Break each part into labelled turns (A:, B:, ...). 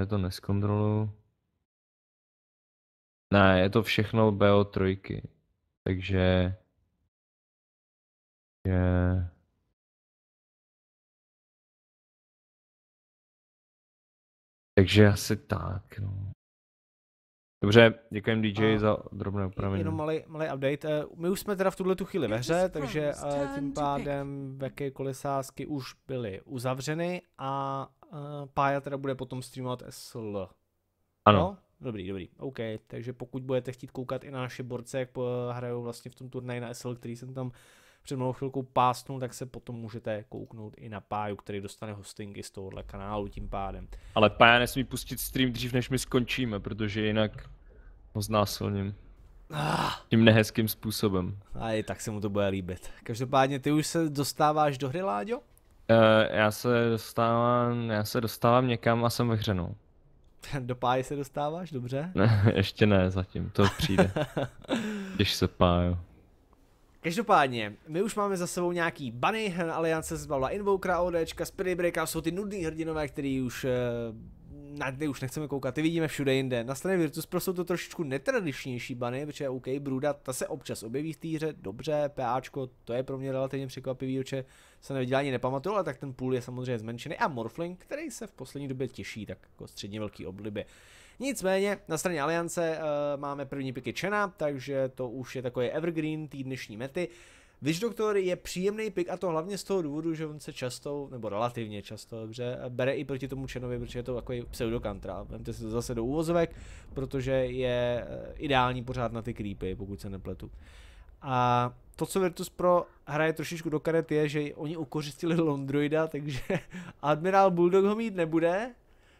A: to neskontroluju. Ne, je to všechno BO3. Takže... Takže asi tak, no. Dobře, děkujem DJ za drobné upravení.
B: Jenom malý update. My už jsme teda v tuhle chvíli ve hře, takže tím pádem jakékoliv sázky už byly uzavřeny a Pája teda bude potom streamovat SL.
A: Ano.
B: No? Dobrý, OK. Takže pokud budete chtít koukat i na naše borce, jak hrajou vlastně v tom turnaji na SL, který jsem tam před malou chvilkou pásnul, tak se potom můžete kouknout i na Páju, který dostane hostingy z tohohle kanálu tím pádem.
A: Ale Pája nesmí pustit stream dřív, než my skončíme, protože jinak ho znásilním. Tím nehezkým způsobem.
B: A i tak se mu to bude líbit. Každopádně ty už se dostáváš do hry, Láďo?
A: Já se dostávám někam a jsem ve hře, no.
B: Do Páje se dostáváš, dobře?
A: Ne, ještě ne zatím, to přijde. Když se páju.
B: Každopádně, my už máme za sebou nějaký bunny, Aliance se zbavila Invokera, ODčka, Spirit Breakera, jsou ty nudný hrdinové, který už na ty už nechceme koukat, ty vidíme všude jinde. Na straně Virtus.pro jsou to trošičku netradičnější bunny, protože OK, Bruda, ta se občas objeví v té hře, dobře, PAčko, to je pro mě relativně překvapivý, protože se neviděl ani nepamatuju, ale tak ten půl je samozřejmě zmenšený. A Morphling, který se v poslední době těší, tak jako středně velký oblibě. Nicméně, na straně Aliance máme první piky Chena, takže to už je takový evergreen té dnešní mety. Witch Doctor je příjemný pick a to hlavně z toho důvodu, že on se často, nebo relativně často, dobře, bere i proti tomu Chenovi, protože je to takový pseudokantra. Vemte si to zase do úvozovek, protože je ideální pořád na ty creepy, pokud se nepletu. A to, co Virtus.pro hraje trošičku do karet, je, že oni ukořistili Londroida, takže Admiral Bulldog ho mít nebude.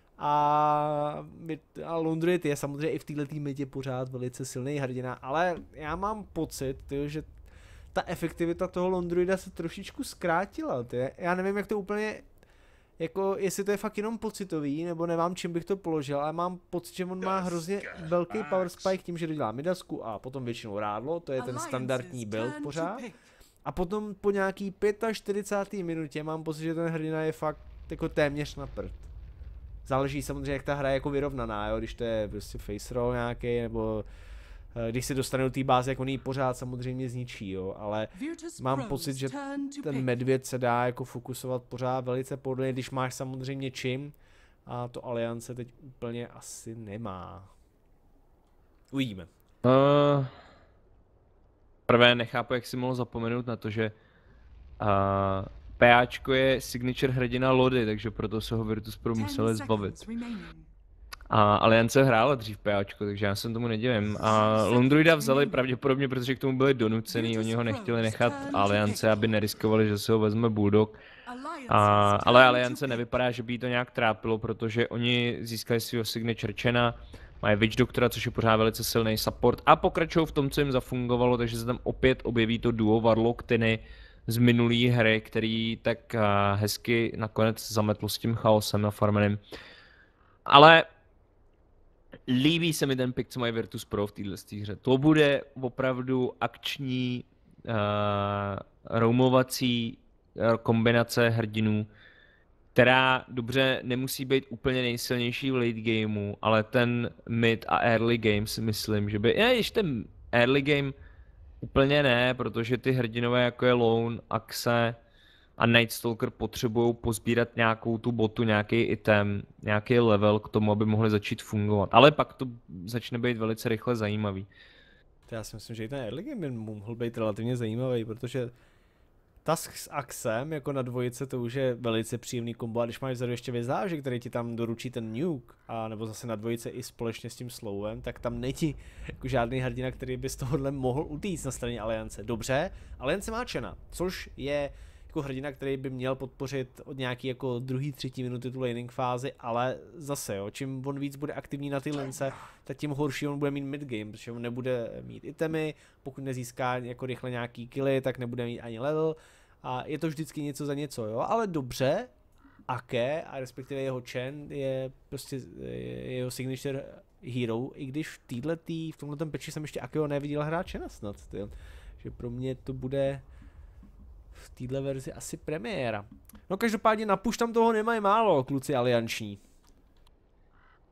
B: A Londroid je samozřejmě i v této metě pořád velice silný hrdina, ale já mám pocit, že ta efektivita toho Londroida se trošičku zkrátila. Já nevím, jak to úplně, jako jestli to je fakt jenom pocitový, nebo nevím, čím bych to položil, ale mám pocit, že on má hrozně velký power spike tím, že dodělá midasku a potom většinou rádlo, to je ten standardní build pořád. A potom po nějaký 45. minutě mám pocit, že ten hrdina je fakt jako téměř na prd. Záleží samozřejmě, jak ta hra je jako vyrovnaná, jo? Když to je prostě face roll nějaký, nebo když se dostane do té báze, jak on ji pořád samozřejmě zničí, jo? Ale mám pocit, že ten medvěd se dá jako fokusovat pořád velice podle, když máš samozřejmě čím, a to Aliance teď úplně asi nemá. Uvidíme.
A: Prvé nechápu, jak si mohl zapomenout na to, že PAčko je signature hrdina Lody, takže proto se ho Virtus.pro museli zbavit. A Aliance hrála dřív PAčko, takže já se tomu nedivím. A Londroida vzali pravděpodobně, protože k tomu byli donucený, oni ho nechtěli nechat Aliance, aby neriskovali, že se ho vezme Bulldog. Ale Aliance nevypadá, že by jí to nějak trápilo, protože oni získali svého signature Chena, mají Witch Doctora, což je pořád velice silný support a pokračují v tom, co jim zafungovalo, takže se tam opět objeví to duo Warlock Tiny z minulý hry, který tak hezky nakonec zametl s tím chaosem na farmeným. Ale líbí se mi ten pick, co mají Virtus.pro v této hře. To bude opravdu akční, roamovací kombinace hrdinů, která dobře nemusí být úplně nejsilnější v late gameu, ale ten mid a early game si myslím, že by, ještě ten early game úplně ne, protože ty hrdinové jako je Lone, Axe a Night Stalker potřebují pozbírat nějakou tu botu, nějaký item, nějaký level k tomu, aby mohli začít fungovat. Ale pak to začne být velice rychle zajímavý.
B: Já si myslím, že i ten early game by mohl být relativně zajímavý, protože Task s Axem jako na dvojice to už je velice příjemný kombo a když máš vzadu ještě Vizáže, který ti tam doručí ten nuke, a nebo zase na dvojice i společně s tím Slowem, tak tam není jako žádný hrdina, který by z tohohle mohl utíct na straně Aliance. Dobře, Aliance má Chena, což je jako hrdina, který by měl podpořit od nějaký jako druhý, třetí minuty tu laning fázi, ale zase jo, čím on víc bude aktivní na ty lince, tak tím horší on bude mít midgame, protože on nebude mít itemy, pokud nezíská jako rychle nějaký killy, tak nebude mít ani level a je to vždycky něco za něco, jo, ale dobře, Ake a respektive jeho Chen je prostě jeho signature hero, i když v tomhle peči jsem ještě Akeho neviděl hrát Chena snad, tyjo. Že pro mě to bude v této verzi asi premiéra. No každopádně na push tam toho nemají málo, kluci alianční.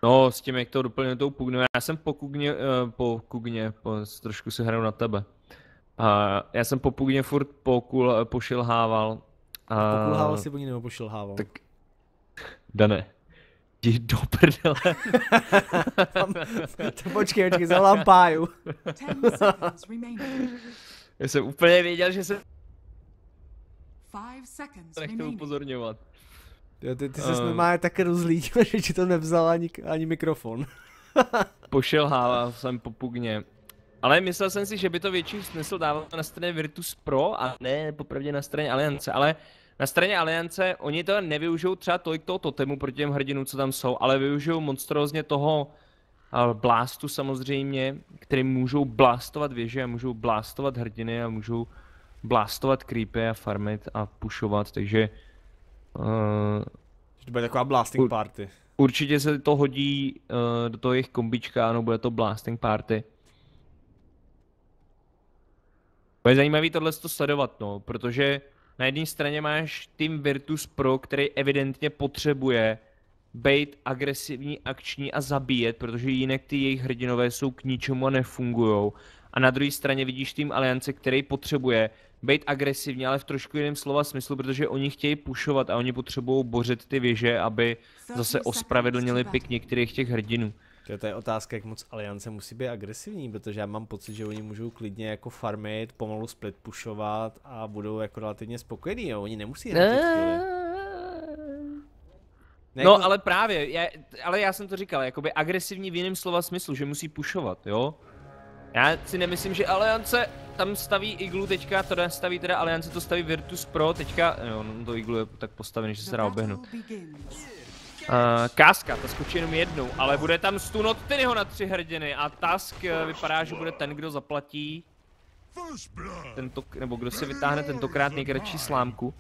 A: No, s tím, jak to doplňuje tou Pugnou, já jsem po Kugně, trošku si hraju na tebe. Já jsem po Pugně furt pošilhával.
B: Pokulhával si po ní nebo pošilhával?
A: Tak, Dane, jdi do prdele.
B: Počkej, zavolám Páju.
A: Já jsem úplně věděl, že jsem nechtěl upozorňovat.
B: Jo, ty ses normálně tak rozlítil, že ti to nevzal ani mikrofon.
A: Pošilhával jsem po Pugně. Ale myslel jsem si, že by to větší smysl dával na straně Virtus Pro a ne popravdě na straně Aliance, ale na straně Aliance oni to nevyužijou třeba tolik toho totemu proti těm hrdinům, co tam jsou, ale využijou monstrózně toho blastu samozřejmě, který můžou blastovat věže a můžou blastovat hrdiny a můžou blastovat creepy a farmit a pushovat, takže
B: to bude taková blasting party.
A: Určitě se to hodí do toho jejich kombička, ano, bude to blasting party. Bude zajímavý tohle sledovat, no, protože na jedné straně máš tým Virtus Pro, který evidentně potřebuje být agresivní, akční a zabíjet, protože jinak ty jejich hrdinové jsou k ničemu a nefungujou. A na druhé straně vidíš tým Aliance, který potřebuje být agresivní, ale v trošku jiném slova smyslu, protože oni chtějí pushovat a oni potřebují bořit ty věže, aby zase ospravedlnili pik některých těch hrdinů.
B: To je otázka, jak moc Aliance musí být agresivní, protože já mám pocit, že oni můžou klidně jako farmit, pomalu split pushovat a budou jako relativně spokojení, jo? Oni nemusí hrát
A: No jako... ale právě, ale já jsem to říkal, jakoby agresivní v jiném slova smyslu, že musí pushovat, jo? Já si nemyslím, že Aliance tam staví iglu teďka, to staví teda Aliance, to staví Virtus Pro, teďka, jo, no to iglu je tak postavený, že se dá oběhnout. Káska, ta skočí jenom jednou, ale bude tam stun od Tinyho na 3 hrdiny a Task vypadá, že bude ten, kdo zaplatí nebo kdo si vytáhne tentokrát nejkratší slámku.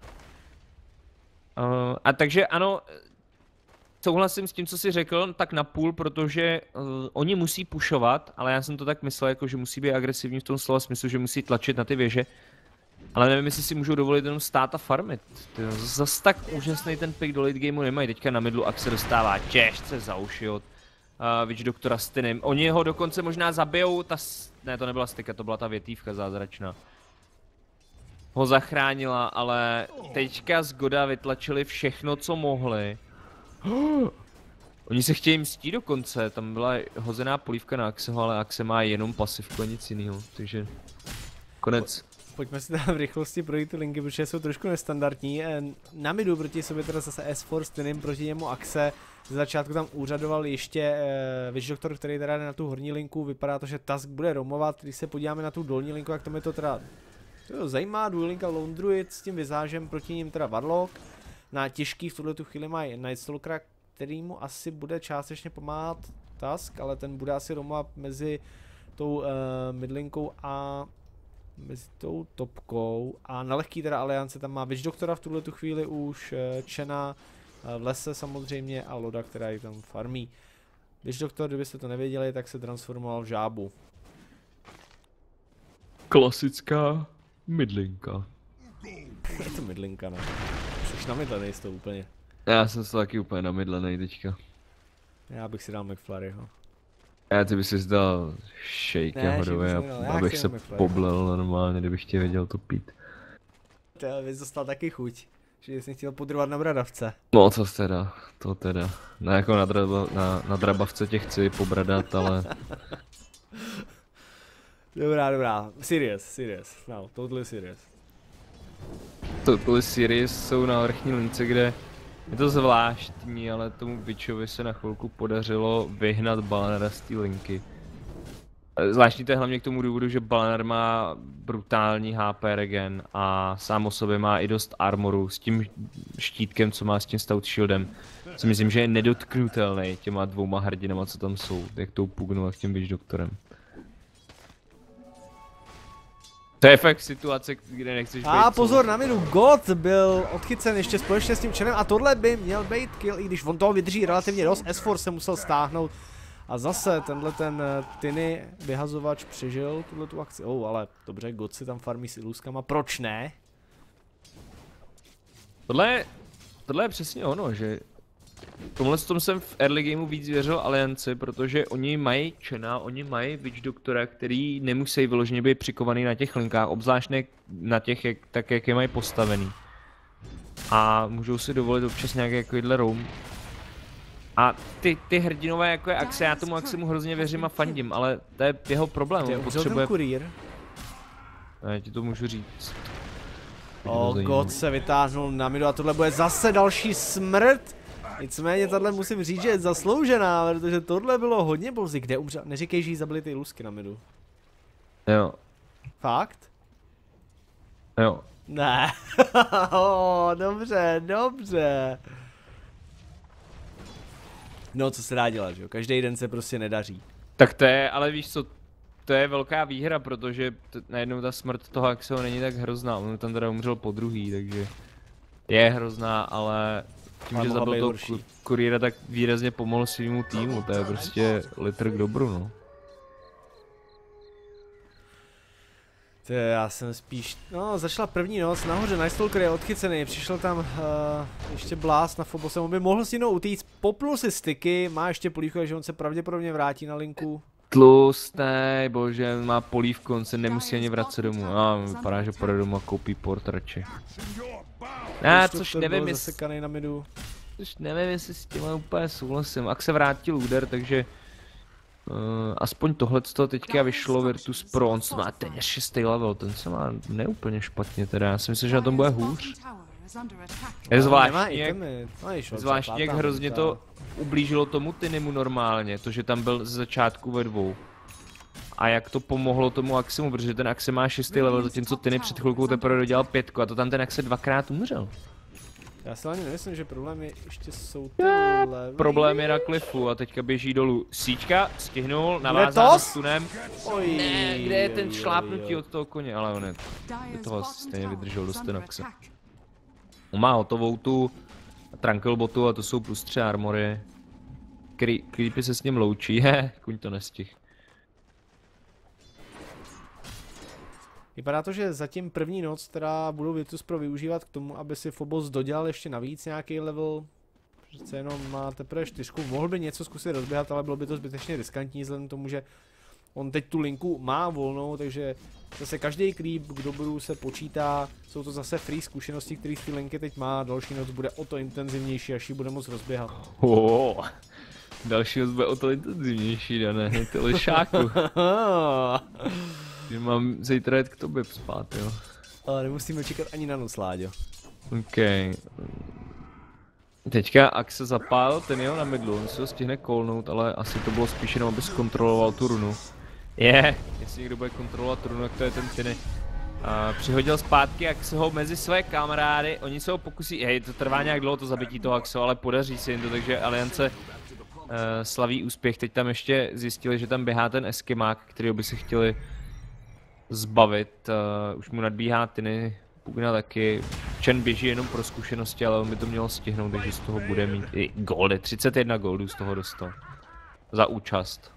A: A takže ano, souhlasím s tím, co jsi řekl, tak na půl, protože oni musí pushovat, ale já jsem to tak myslel, jako že musí být agresivní v tom slova smyslu, že musí tlačit na ty věže. Ale nevím, jestli si můžou dovolit jenom stát a farmit. Zas tak úžasný ten pick do late gameu nemají. Teďka na midlu Axe dostává těžce za uši od Witch Doktora s Tinem. Oni ho dokonce možná zabijou, ne, to nebyla stika, to byla ta větívka zázračná. Ho zachránila, ale teďka z Goda vytlačili všechno, co mohli. Oni se chtějí mstít dokonce, tam byla hozená polívka na Axeho, ale Axe má jenom pasivku a nic jiného, takže konec.
B: Pojďme si tam v rychlosti projít ty linky, protože jsou trošku nestandardní. Na midu proti sobě teda zase S4 s Tinem, proti němu Axe. Z začátku tam úřadoval ještě Witch Doctor, který teda jde na tu horní linku. Vypadá to, že Task bude roamovat. Když se podíváme na tu dolní linku, jak to mi to teda zajímá. Dual linka Lone Druid s tím vizážem, proti ním teda Warlock. Na těžký v tuhletu chvíli mají Nightstalkera, kterýmu asi bude částečně pomáhat Task, ale ten bude asi roamovat mezi tou midlinkou a mezi tou topkou. A na lehký teda Aliance tam má Witch Doktora v tuhletu chvíli už, Chena v lese samozřejmě a Loda, která ji tam farmí. Witch Doktor, kdybyste to nevěděli, tak se transformoval v žábu.
A: Klasická midlinka.
B: Je to midlinka, ne? Jsi namydlenej z toho úplně.
A: Já jsem se taky úplně namydlenej teďka.
B: Já bych si dal McFlurryho.
A: Ty bys si dal shake hodově, abych se poblel normálně, kdybych tě věděl to pít.
B: To bys dostal taky chuť, že jsi chtěl podrovat na bradavce.
A: No to teda. Ne jako na drabavce tě chci pobradat, ale...
B: Dobrá, serious, no, totally serious.
A: Totally serious jsou na vrchní lince, kde je to zvláštní, ale tomu Witchovi se na chvilku podařilo vyhnat Balanera z té linky. Zvláštní to je hlavně k tomu důvodu, že Balaner má brutální HP regen a sám o sobě má i dost armoru s tím štítkem, co má s tím Stout Shieldem. Si myslím, že je nedotknutelný těma dvouma hrdinama, co tam jsou, jak tou Pugnou a tím Witch Doktorem. To je fakt situace, kde nechceš být.
B: A pozor na midu, God byl odchycen ještě společně s tím Chenem a tohle by měl být kill, i když on toho vydrží relativně dost, S4 se musel stáhnout. A zase tenhle ten Tiny vyhazovač přežil tu akci. Ale dobře, God si tam farmí s iluskama, proč ne?
A: Tohle je přesně ono, že V tomhle tom jsem v early gameu víc věřil Alianci, protože oni mají Chena, oni mají Witch Doktora, který nemusí vyloženě být přikovaný na těch linkách, obzvlášť na těch, tak jak je mají postavený. A můžou si dovolit občas nějaký takovýhle roam. A ty hrdinové jako je Axe, já tomu Axemu hrozně věřím a fandím, ale to je jeho problém, on potřebuje...
B: kurýr.
A: Já ti to můžu říct.
B: Oh god, se vytáhnul na midu a tohle bude zase další smrt. Nicméně tohle musím říct, že je zasloužená, protože tohle bylo hodně brzy. Kde umřel? Neříkej, že jí zabili ty lusky na midu.
A: Jo.
B: Fakt?
A: Jo.
B: Ne. Dobře, dobře. No, co se dá dělat, že jo? Každý den se prostě nedaří.
A: Tak to je, ale víš co, to je velká výhra, protože najednou ta smrt toho Axeho není tak hrozná. On tam teda umřel po druhý, takže je hrozná, ale tím, že zabil toho kurýra, tak výrazně pomohl svýmu týmu. To je prostě litr k dobru, no.
B: Já jsem spíš, no začala první noc, nahoře Night Stalker je odchycený, přišel tam ještě Blast na Phobosem, on by mohl si jenom utíct, popnul si styky, má ještě polívku, že on se pravděpodobně vrátí na linku.
A: Tlustý, bože, má polívku, on se nemusí ani vracet domů, vypadá, že půjde domů a koupí port radši. Což nevím, jestli s tím úplně souhlasím, ak se vrátí Luder, takže aspoň tohleto teďka vyšlo Virtus Pro, on má téměř 6. level, ten se má neúplně špatně teda, já si myslím, že na tom bude hůř. Je zvláštní, jak hrozně to ublížilo tomu Tinimu normálně, to, že tam byl ze začátku ve 2. A jak to pomohlo tomu Axemu, protože ten Axe má 6. level, zatímco Tiny před chvilkou teprve dodělal 5 a to tam ten Axe 2krát umřel.
B: Já si ani nemyslím, že problémy ještě jsou ty levely.
A: Problém je na Cliffu a teďka běží dolů. Síčka, stihnul, navázal s tunem. Ne, kde je ten šlápnutí od toho koně, ale on je toho stejně vydržel dost ten Axe. On má hotovou tu Tranquil botu a to jsou +3 armory. Creepy se s ním loučí, kuň to nestih.
B: Vypadá to, že zatím první noc, která budou Virtus Pro využívat k tomu, aby si Phobos dodělal ještě navíc nějaký level. Přece jenom má teprve 4, mohl by něco zkusit rozběhat, ale bylo by to zbytečně riskantní vzhledem k tomu, že on teď tu linku má volnou, takže zase každý creep k dobru se počítá, jsou to zase free zkušenosti, které z té linky teď má, další noc bude o to intenzivnější, až ji bude moc rozběhat.
A: Další noc bude o to intenzivnější, Dané, ty lišáku. Že mám zítra jet k tobě spát, jo.
B: Ale nemusíme čekat ani na noc, Láďo.
A: OK. Teďka Axe zapálil ten jeho na midlu, on si ho stihne callnout, ale asi to bylo spíš jenom, aby zkontroloval tu runu. Jestli někdo bude kontrolovat runu, tak to je ten Tiny. Přihodil zpátky Axeho mezi své kamarády, oni se ho pokusí, to trvá nějak dlouho to zabití toho Axeho, ale podaří se jim to, takže Aliance slaví úspěch. Teď tam ještě zjistili, že tam běhá ten Eskimák, kterýho by se chtěli zbavit, už mu nadbíhá Tiny, Pugna taky. Chen běží jenom pro zkušenosti, ale on by to měl stihnout, takže z toho bude mít i goldy, 31 goldů z toho dostal. Za účast.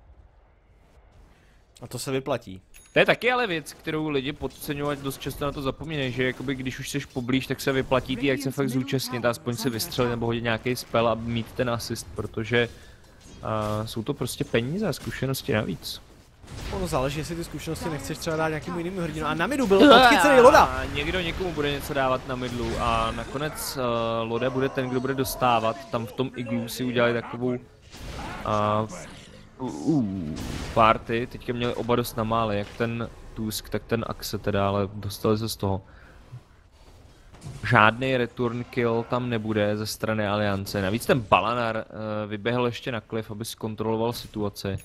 B: A to se vyplatí.
A: To je taky ale věc, kterou lidi podceňují, dost často na to zapomínají, že jakoby když už jsi poblíž, tak se vyplatí jak se fakt zúčastnit, aspoň se vystřelit nebo hodit nějaký spell a mít ten asist, protože jsou to prostě peníze a zkušenosti navíc.
B: Ono záleží, jestli ty zkušenosti nechceš třeba dát nějakému jinému hrdinu. A na midu byl odchycený Loda.
A: Někdo někomu bude něco dávat na midlu a nakonec Loda bude ten, kdo bude dostávat. Tam v tom iglu si udělali takovou party. Teďka měli oba dost namále, jak ten Tusk, tak ten Axe teda, ale dostali se z toho. Žádný return kill tam nebude ze strany Aliance. Navíc ten Balanar vyběhl ještě na Cliff, aby zkontroloval situaci.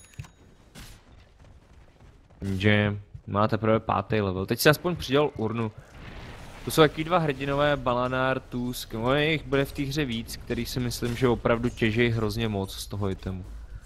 A: Že má teprve 5. level. Teď si aspoň přidělal urnu. To jsou taky dva hrdinové, Balanar, Tusk. Jich bude v té hře víc, který si myslím, že opravdu těží hrozně moc z toho itemu.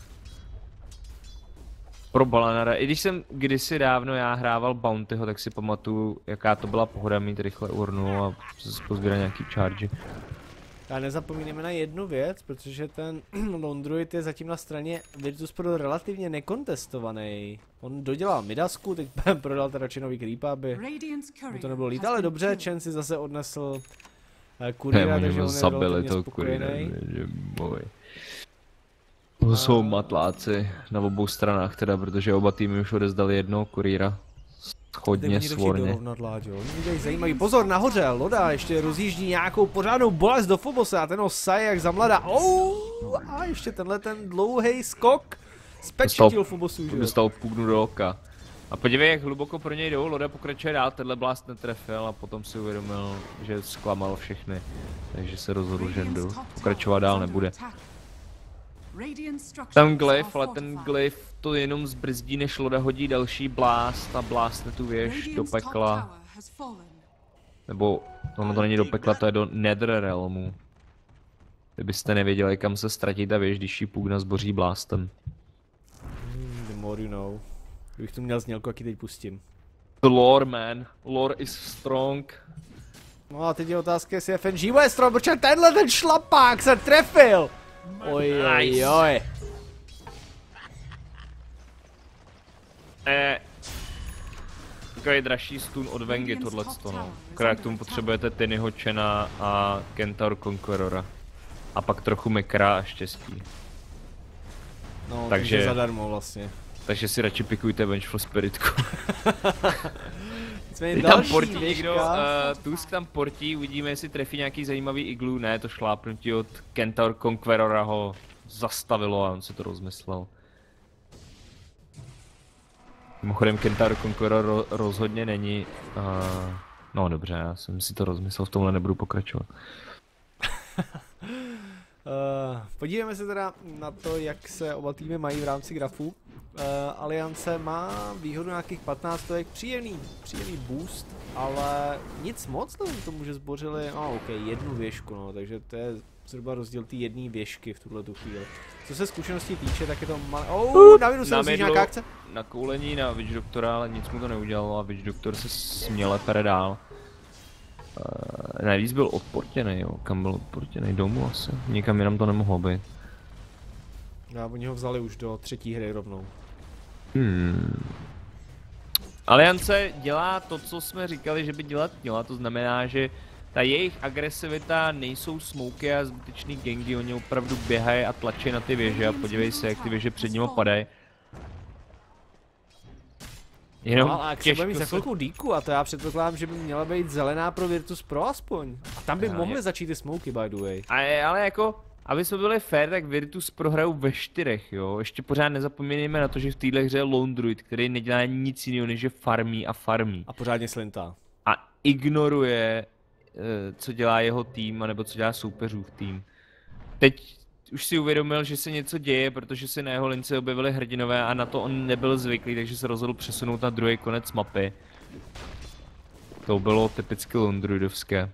A: Pro Balanara, i když jsem kdysi dávno já hrával Bountyho, tak si pamatuju, jaká to byla pohoda mít rychle urnu a pozbírat nějaký charge.
B: A nezapomínáme na jednu věc, protože ten Londruid je zatím na straně Virtus Pro relativně nekontestovaný. On dodělal Midasku, teď prodal teda Chenový creepa, aby to nebylo lít, ale dobře, Chen si zase odnesl Kurýra, takže on je
A: zabili
B: relativně
A: toho
B: spokojený.
A: kurýra, to jsou matláci na obou stranách teda, protože oba týmy už odezdali jednoho kurýra. Hodně svorně.
B: Zajímavý. Pozor, nahoře, Loda ještě rozjíždí nějakou pořádnou bolest do Fobosa a ten ho saje jak zamlada. A ještě tenhle ten dlouhý skok zpečetil Fobosu, že?
A: Dostal půknu do oka. A podívej, jak hluboko pro něj jdou, Loda pokračuje dál, tenhle blast netrefil a potom si uvědomil, že zklamal všechny. Takže se rozhodl, že pokračovat dál nebude. Tam glyph, ale ten glyph to jenom zbrzdí, než Loda hodí další blast a blastne tu věž do pekla. Nebo ono to není do pekla, to je do Netherrealmu. Kdybyste nevěděli, kam se ztratí ta věž, když ji půkna zboří blastem.
B: The more you know. Kdybych tu měl znělku, jak ji teď pustím.
A: The lore, man. Lore is strong.
B: No a teď je otázka, jestli FNG bude strong, protože tenhle ten šlapák se trefil! Oj.
A: Takový dražší stun od Vengy tohleto, no. Akorát k tomu potřebujete Tinyho Chena a Kentaur Conquerora. A pak trochu Mekra a štěstí.
B: No, takže zadarmo vlastně.
A: Takže si radši pikujte Vengeful Spiritku.
B: Teď
A: tam portí někdo, Tusk tam portí, uvidíme, jestli trefí nějaký zajímavý iglu. Ne, to šlápnutí od Kentaur Conquerora ho zastavilo a on si to rozmyslel. Mimochodem Kentaur Conqueror rozhodně není, no dobře, já jsem si to rozmyslel, v tomhle nebudu pokračovat.
B: Podívejme se teda na to, jak se oba týmy mají v rámci grafu. Aliance má výhodu nějakých 15 stovek, příjemný boost, ale nic moc nevím tomu, že zbořili, jednu věžku, no, takže to je zhruba rozdíl té jedné věžky v tuhletu chvíli. Co se zkušeností týče, tak je to malé, na minus se rozjíždí nějaká akce?
A: Na koulení na Witch Doctora, ale nic mu to neudělalo a Witch Doctor se směle pere dál. Navíc byl odportěný, jo, kam byl odportěný, domů asi, nikam jinam to nemohlo být.
B: A oni ho vzali už do třetí hry rovnou.
A: Aliance dělá to, co jsme říkali, že by dělat měla, to znamená, že ta jejich agresivita nejsou smoky a zbytečný gangy, oni opravdu běhají a tlačí na ty věže a podívej se, jak ty věže před nimi padají.
B: Jenom no, a jak se bude mít za chvilku díku a to já předpokládám, že by měla být zelená pro Virtus Pro aspoň. A tam by mohly začít ty smoky, by the way.
A: Ale jako, aby jsme byli fair, tak Virtus prohrajou ve 4, jo. Ještě pořád nezapomínejme na to, že v téhle hře je Lone Druid, který nedělá nic jiného, než že farmí a farmí.
B: A pořádně slintá.
A: A ignoruje, co dělá jeho tým, anebo co dělá soupeřův tým. Teď už si uvědomil, že se něco děje, protože se na jeho lince objevily hrdinové a na to on nebyl zvyklý, takže se rozhodl přesunout na druhý konec mapy. To bylo typicky Lone Druidovské.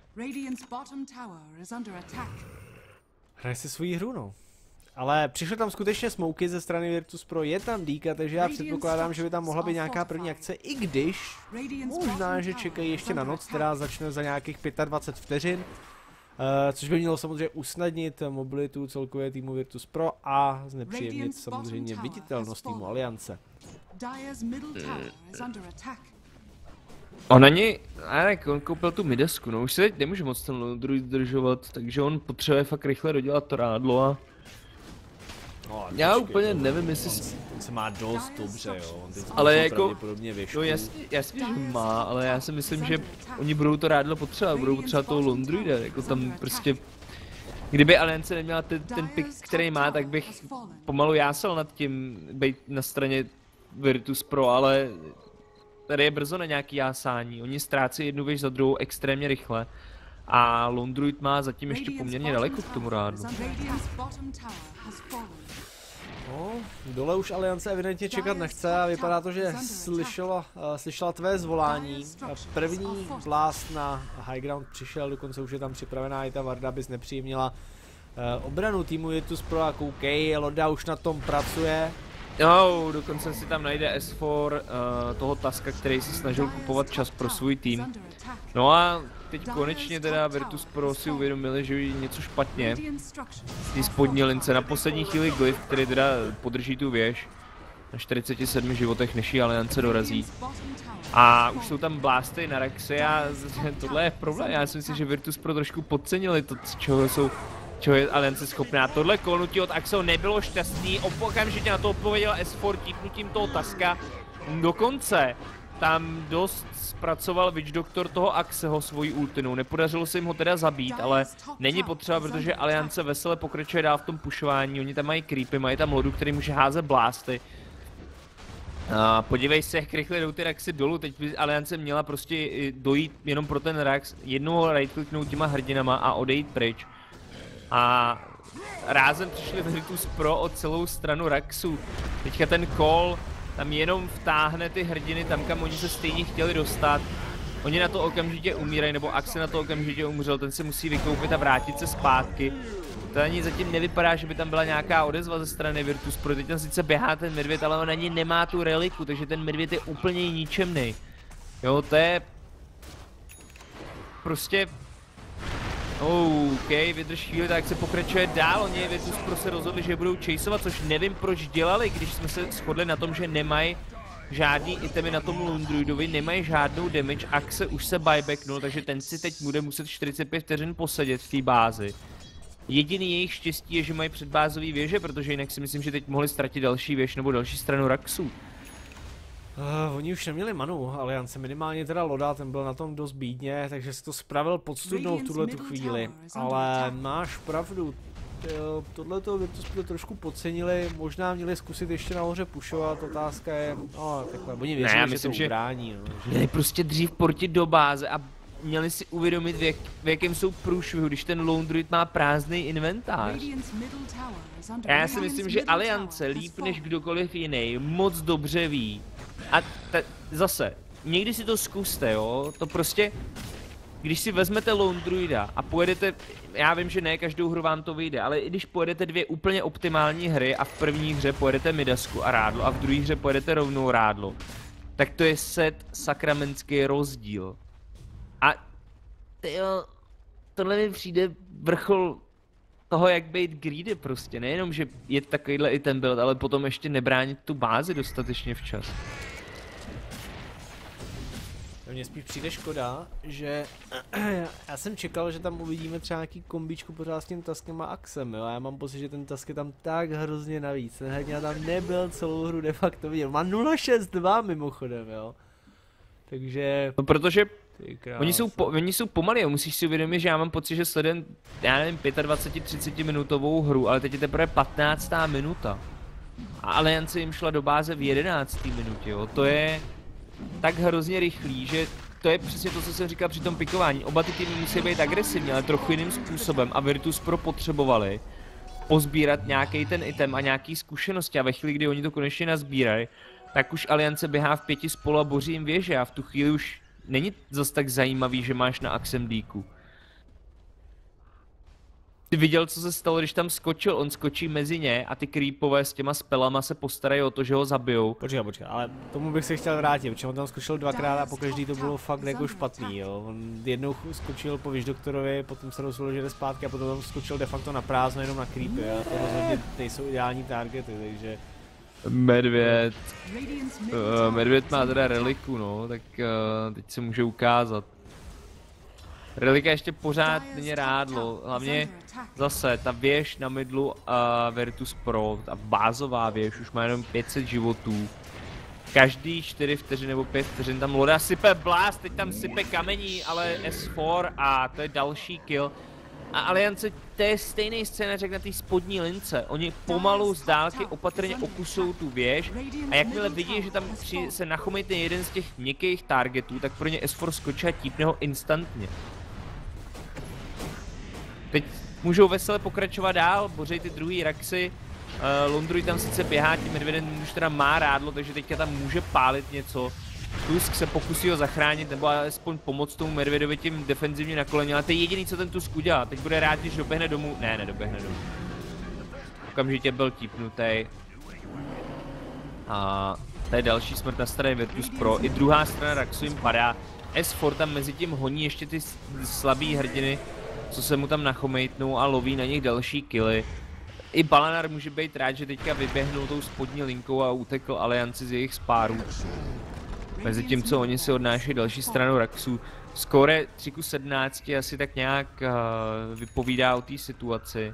B: Hraje si svoji hru, no. Ale přišly tam skutečně smoky ze strany Virtus Pro, je tam díka, takže já předpokládám, že by tam mohla být nějaká první akce, i když možná, že čekají ještě na noc, která začne za nějakých 25 vteřin. Což by mělo samozřejmě usnadnit mobilitu celkově týmu Virtus Pro a znepříjemnit samozřejmě viditelnost týmu Aliance.
A: On ani, on koupil tu midesku, no už se teď nemůže moc ten Lone Druid zdržovat, takže on potřebuje fakt rychle dodělat to rádlo a...
B: No,
A: já úplně nevím, jestli...
B: On se má dost dobře, jo, on teď
A: ale jako,
B: věšku.
A: no jasně, že má, ale já si myslím, že oni budou to rádlo potřebovat, budou potřebovat toho Lone Druida, jako tam prostě... Kdyby Aliance neměla ten pick, který má, tak bych pomalu jásal nad tím, být na straně Virtus Pro, ale... Tady je brzo na nějaký jásání, oni ztrácí jednu věž za druhou extrémně rychle. A Lone Druid má zatím ještě poměrně daleko k tomu rádlu.
B: No, dole už Aliance evidentně čekat nechce a vypadá to, že slyšela tvé zvolání. První blast na high ground přišel, dokonce už je tam připravená i ta Varda, aby znepříjemnila obranu týmu Virtus Pro a koukej, Loda už na tom pracuje.
A: No, dokonce si tam najde S4 toho Taska, který se snažil kupovat čas pro svůj tým. No a teď konečně teda Virtus Pro si uvědomili, že je něco špatně. Ty spodní lince na poslední chvíli Glyph, který teda podrží tu věž. na 47 životech, než ji Aliance dorazí. A už jsou tam blásty na Raxy a tohle je problém. Já si myslím, že Virtus Pro trošku podcenili to, čeho je Aliance schopná. Tohle kolnutí od Axeho nebylo šťastný, okamžitě na to odpověděl S4 típnutím toho taska. Dokonce tam dost zpracoval Witch Doctor toho Axeho svojí ultinou. Nepodařilo se jim ho teda zabít, ale není potřeba, protože Aliance vesele pokračuje dál v tom pušování. Oni tam mají creepy, mají tam lodu, který může házet blásty. Podívej se, jak rychle jdou ty Raxy dolů. Teď by Aliance měla prostě dojít jenom pro ten Rax, jednoho right-clicknout těma hrdinama a odejít pryč. A rázem přišli Virtus Pro o celou stranu Raxu. Teďka ten call tam jenom vtáhne ty hrdiny tam, kam oni se stejně chtěli dostat. Oni na to okamžitě umírají, nebo Axe na to okamžitě umřel, ten se musí vykoupit a vrátit se zpátky. To ani zatím nevypadá, že by tam byla nějaká odezva ze strany Virtus Pro. Teď tam sice běhá ten medvěd, ale on ani nemá tu reliku, takže ten medvěd je úplně ničemnej. Jo, to je... prostě... OK, vydrž chvíli, tak se pokračuje dál. Oni Virtus Pro se rozhodli, že budou chaseovat, což nevím proč dělali, když jsme se shodli na tom, že nemají žádný itemy na tom Lone Druidovi, nemají žádnou damage, Axe už se buybacknul, takže ten si teď bude muset 45 vteřin posedět v té bázi. Jediný jejich štěstí je, že mají předbázový věže, protože jinak si myslím, že teď mohli ztratit další věž nebo další stranu Raxu.
B: Oni už neměli manu, Aliance, minimálně teda Loda, ten byl na tom dost bídně, takže si to spravil podstudnou v tuhle tu chvíli. Ale máš pravdu, tohleto Virtus Pro trošku podcenili, možná měli zkusit ještě nahoře pušovat, otázka je, no takhle, oni věřili, že to ubrání. No, že...
A: Měli prostě dřív portit do báze a měli si uvědomit, v jakém jsou průšvihu, když ten Lone Druid má prázdný inventář. Já si myslím, že Aliance líp než kdokoliv jiný moc dobře ví. A zase, někdy si to zkuste, jo, to prostě, když si vezmete Lone Druida a pojedete, já vím, že ne každou hru vám to vyjde, ale i když pojedete dvě úplně optimální hry a v první hře pojedete Midasku a Rádlo a v druhé hře pojedete rovnou Rádlo, tak to je set sakramentský rozdíl. A tyjo, tohle mi přijde vrchol toho, jak být greedy prostě, nejenom, že je takovýhle i ten build, ale potom ještě nebránit tu bázi dostatečně včas.
B: Mně spíš přijde škoda, že já jsem čekal, že tam uvidíme třeba nějaký kombičku pořád s tím Taskem a Axem, jo, a já mám pocit, že ten Task je tam tak hrozně navíc, ten hrdina tam nebyl celou hru de facto viděl, má 0.62 mimochodem, jo, takže...
A: No protože oni jsou pomalí, musíš si uvědomit, že já mám pocit, že sledujem, já nevím, 25-30 minutovou hru, ale teď je teprve 15. minuta. A Aliance jim šla do báze v 11. minutě, jo, to je tak hrozně rychlý, že to je přesně to, co jsem říkal při tom pikování. Oba ty týmy musí být agresivní, ale trochu jiným způsobem a Virtus Pro potřebovali pozbírat nějaký ten item a nějaký zkušenosti a ve chvíli, kdy oni to konečně nazbírají, tak už Aliance běhá v 5 spolu a boří jim věže a v tu chvíli už není zas tak zajímavý, že máš na Axem díku. Ty viděl, co se stalo, když tam skočil, on skočí mezi ně a ty creepové s těma spelama se postarají o to, že ho zabijou.
B: Počkej, ale tomu bych se chtěl vrátit, protože on tam skočil dvakrát a pokaždý to bylo fakt jako špatný, jo. On jednou skočil po Witch Doktorovi, potom se rozhodl, že jde zpátky a potom tam skočil de facto na prázdno jenom na creepy, a to rozhodně nejsou ideální targety, takže...
A: Medvěd má teda reliku, no, tak teď se může ukázat. Relika ještě pořád není Rádlo, hlavně zase ta věž na midlu Virtus Pro, ta bázová věž, už má jenom 500 životů. Každý 4 vteřiny nebo 5 vteřin tam Loda sype blast, teď tam sype kamení, ale S4 a to je další kill. A Aliance, to je stejný scénář jak na té spodní lince. Oni pomalu z dálky opatrně okusou tu věž a jakmile vidí, že tam se nachomejte jeden z těch měkkých targetů, tak pro ně S4 skočí a típne ho instantně. Teď můžou vesele pokračovat dál, bořej ty druhý Raxy. Lone Druid tam sice běhá, tím medvědem už teda má Rádlo, takže teďka tam může pálit něco. Tusk se pokusí ho zachránit, nebo alespoň pomoct tomu medvědovi tím defenzivně na koleně, ale to je jediný, co ten Tusk udělá. Teď bude rád, když doběhne domů. Ne, nedoběhne domů. Okamžitě byl típnutý. A to je další smrt na straně Virtus Pro. I druhá strana Raxu jim padá. S4 tam mezi tím honí ještě ty slabý hrdiny, co se mu tam nachomejtnou a loví na nich další killy. i Balanar může být rád, že teďka vyběhnul tou spodní linkou a utekl Alianci z jejich spárů. Mezi tím, co oni si odnášejí další stranu Raxu. Skóre 3:17 asi tak nějak vypovídá o té situaci.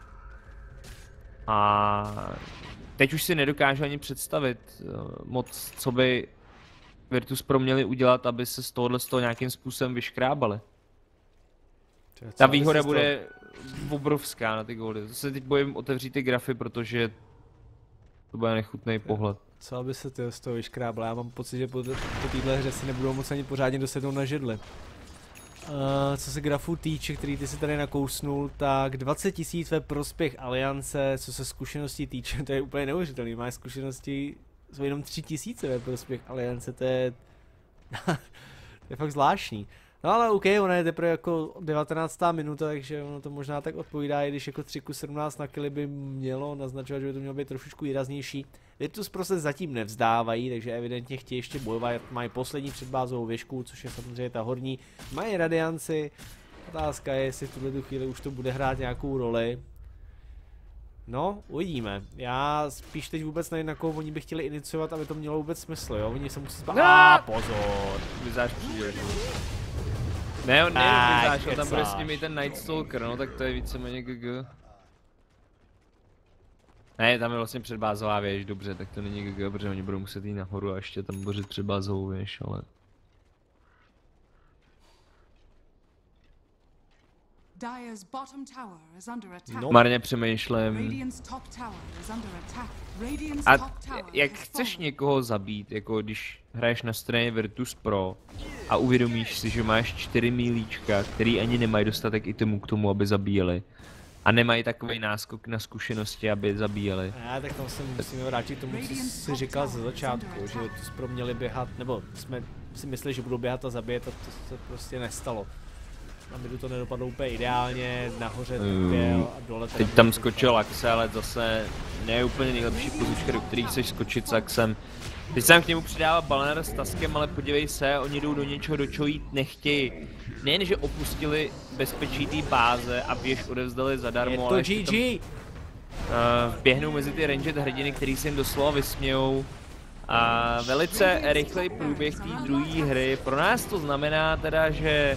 A: A teď už si nedokážu ani představit moc, co by Virtus.pro měli udělat, aby se z tohohle nějakým způsobem vyškrábali. Ta výhoda bude obrovská na ty góly. Zase teď bojím otevřít ty grafy, protože to bude nechutný pohled.
B: Co aby se ty z toho vyškrábal? Já mám pocit, že po téhle hře si nebudou moc ani pořádně dosednout na židli. Co se grafů týče, který ty si tady nakousnul, tak 20 000 ve prospěch Aliance, co se zkušeností týče, to je úplně neuvěřitelný. Máš zkušenosti, jsou jenom 3 000 ve prospěch Aliance, to je to je fakt zvláštní. No ale OK, ona je teprve jako 19. minuta, takže ono to možná tak odpovídá, i když jako 3:17 na killy by mělo naznačovat, že by to mělo být trošičku výraznější. Virtus.pro se zatím nevzdávají, takže evidentně chtějí ještě bojovat, mají poslední předbázovou věžku, což je samozřejmě ta horní. Mají radianci, otázka je, jestli v tuhle chvíli už to bude hrát nějakou roli. No, uvidíme. Já spíš teď vůbec nevím, na koho oni by chtěli iniciovat, aby to mělo vůbec smysl, jo? Oni se musí pozor!
A: Vyzáš přijde. Ne, on nevyzáš, tam bude s nimi ten Night Stalker, no tak to je víceméně GG. Ne, tam je vlastně předbázová věž, dobře, tak to není GG, protože oni budou muset jít nahoru a ještě tam bořit předbázovou věž, ale...
B: No.
A: Marně přemýšlím. A jak chceš někoho zabít, jako když hraješ na straně Virtus.pro a uvědomíš si, že máš 4 mílíčka, který ani nemají dostatek itemů k tomu, aby zabíjeli. A nemají takový náskok na zkušenosti, aby zabíjeli.
B: Ne, tak tam se musíme vrátit k tomu, co jsi říkal ze začátku, že Virtus.pro měli běhat, nebo jsme si mysleli, že budou běhat a zabíjet a to se prostě nestalo. Na midu to nedopadlo úplně ideálně, nahoře běl a dole...
A: Teď tam skočil Axe, ale zase ne úplně nejlepší pozička, do kterých chceš skočit s Axem. Teď jsem k němu přidával Balanar s Taskem, ale podívej se, oni jdou do něčeho, do čeho jít nechtějí. Nejen, že opustili bezpečí té báze a věž odevzdali zadarmo, ale ještě tam, vběhnou mezi ty ranged hrdiny, který se jim doslova vysmějou. A velice rychlej průběh té druhé hry. Pro nás to znamená teda, že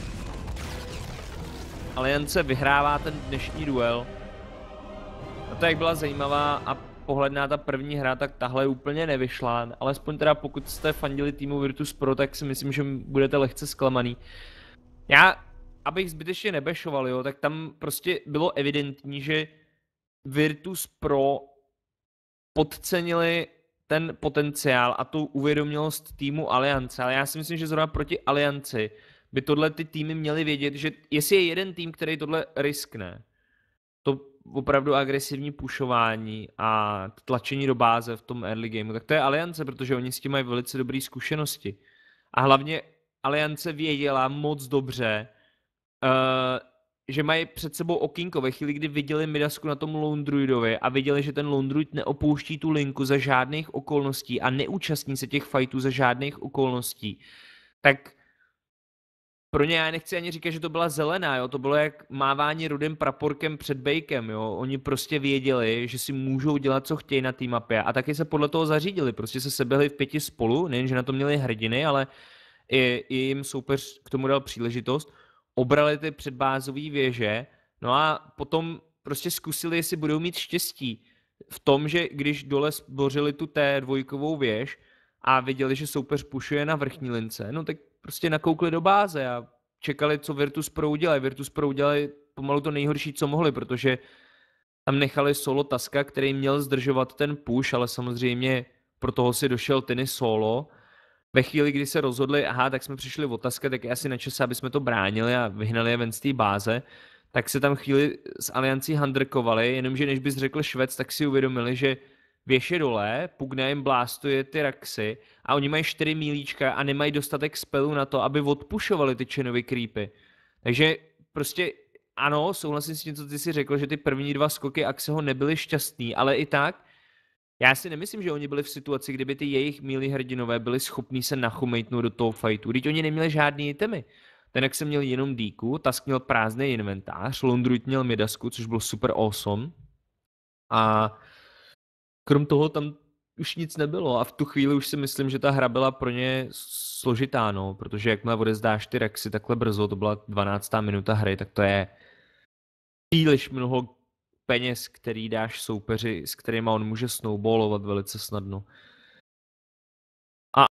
A: Aliance vyhrává ten dnešní duel. A to jak byla zajímavá a pohledná ta první hra, tak tahle úplně nevyšla. Alespoň teda pokud jste fandili týmu Virtus.pro, tak si myslím, že budete lehce zklamaný. Já, abych zbytečně nebešoval, jo, tak tam prostě bylo evidentní, že Virtus.pro podcenili ten potenciál a tu uvědomělost týmu Aliance. Ale já si myslím, že zrovna proti Alianci by tohle ty týmy měly vědět, že jestli je jeden tým, který tohle riskne, to opravdu agresivní pušování a tlačení do báze v tom early gameu, tak to je Aliance, protože oni s tím mají velice dobré zkušenosti. A hlavně Aliance věděla moc dobře, že mají před sebou okýnko ve chvíli, kdy viděli Midasku na tom Lone Druidovi a viděli, že ten Lone Druid neopouští tu linku za žádných okolností a neúčastní se těch fightů za žádných okolností, tak pro ně já nechci ani říkat, že to byla zelená, jo, to bylo jak mávání rudým praporkem před bejkem, jo, oni prostě věděli, že si můžou dělat, co chtějí na té mapě a taky se podle toho zařídili, prostě se seběhli v 5 spolu, nejenže na to měli hrdiny, ale i jim soupeř k tomu dal příležitost, obrali ty předbázové věže, no a potom prostě zkusili, jestli budou mít štěstí v tom, že když dole bořili tu T2 věž a viděli, že soupeř pušuje na vrchní lince, no tak prostě nakoukli do báze a čekali, co Virtus.pro udělají. Virtus.pro udělali pomalu to nejhorší, co mohli, protože tam nechali solo Taska, který měl zdržovat ten push, ale samozřejmě pro toho si došel Tiny solo. Ve chvíli, kdy se rozhodli, aha, tak jsme přišli o Taska, tak je asi na čase, aby jsme to bránili a vyhnali je ven z té báze, tak se tam chvíli s Aliancí handrkovali, jenomže než bys řekl Švec, tak si uvědomili, že věž je dole, Pugna jim blástuje ty Raxy a oni mají 4 mílíčka a nemají dostatek spelů na to, aby odpušovali ty čenovy creepy. Takže prostě ano, souhlasím s tím, co ty si řekl, že ty první 2 skoky Axeho nebyly šťastný, ale i tak, já si nemyslím, že oni byli v situaci, kdyby ty jejich milí hrdinové byli schopní se nachomejtnout do toho fightu, když oni neměli žádný itemy. Ten Axe měl jenom díku, Task měl prázdný inventář, Lone Druid měl Midasku, což bylo super awesome. A krom toho tam už nic nebylo a v tu chvíli už si myslím, že ta hra byla pro ně složitá, no, protože jakmile odezdáš ty Rexy takhle brzo, to byla 12. minuta hry, tak to je příliš mnoho peněz, který dáš soupeři, s kterýma on může snowballovat velice snadno.